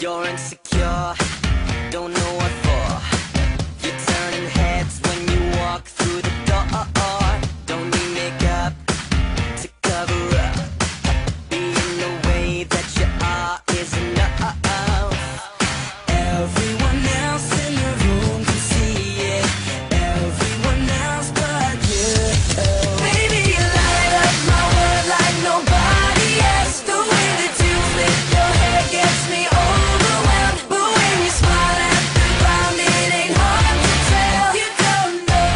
You're insecure, don't know what for. You're turning heads when you walk through the door. Don't need makeup to cover up. Being the way that you are is enough. Everyone else in the room can see it. Everyone else but you. Baby, you light up my world like nobody else. The way that you flip your hair gets me overwhelmed. But when you smile at the ground, it ain't hard to tell. You don't know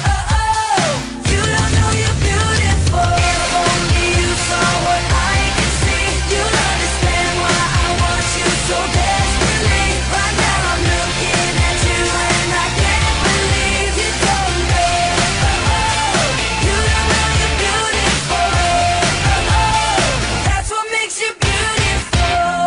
you're beautiful. If only you saw what I can see, you'll understand why I want you so desperately. Right now I'm looking at you and I can't believe you don't know. You don't know you're beautiful. That's what makes you beautiful.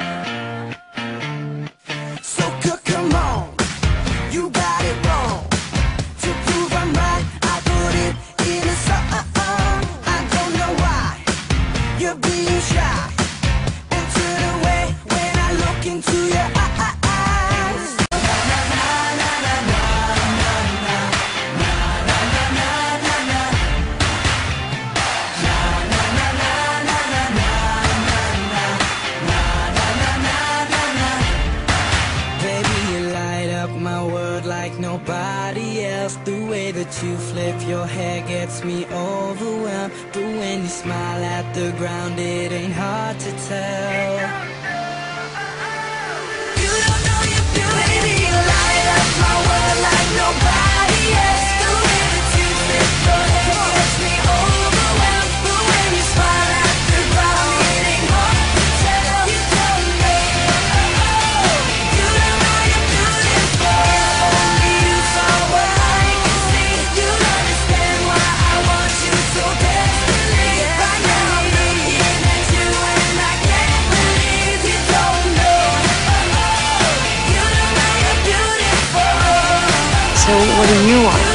So come on, you got it wrong. To prove I'm right, I put it in a song. I don't know why you're being shy and turn away when I look into your eyes. Baby, you light up my world like nobody else. The way that you flip your hair gets me overwhelmed. But when you smile at the ground, it ain't hard to tell. You don't know you're beautiful. Baby, you light up my world like nobody else. The way that you flip your hair gets me overwhelmed. But when you smile at the ground, it ain't hard to tell. You don't know. You don't know you're beautiful. If only you saw what I can see, you'll understand why I want you so desperately. Right now I'm looking at you and I can't believe you don't know. You don't know you're beautiful. So what do you want?